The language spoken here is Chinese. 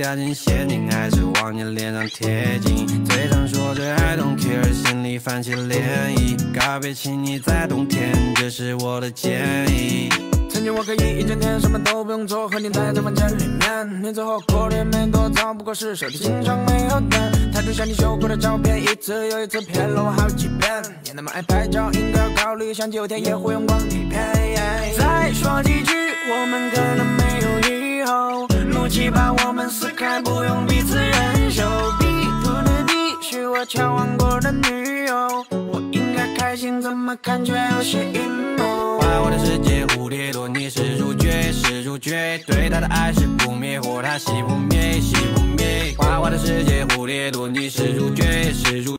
加紧陷阱，还是往你脸上贴金？嘴上说着 I don't care， 心里泛起涟漪。告别，请你在冬天，这是我的建议。 曾经我可以一整天什么都不用做，和你待在房间里面，你最后过得也没多糟，不过是手机经常没有电。太多像你修过的照片，一次又一次骗了我好几遍。你那么爱拍照，应该要考虑相机有天也会用光底片。再说几句，我们可能没有以后，怒气把我们撕开，不用彼此忍受。B to the D 是我交往过的女友，我应该开心，怎么感觉有些阴谋？ 花我的世界蝴蝶朵，你是主角，是主角，对他的爱是不灭火，他熄不灭，熄不灭。花花的世界蝴蝶朵，你是主角，是主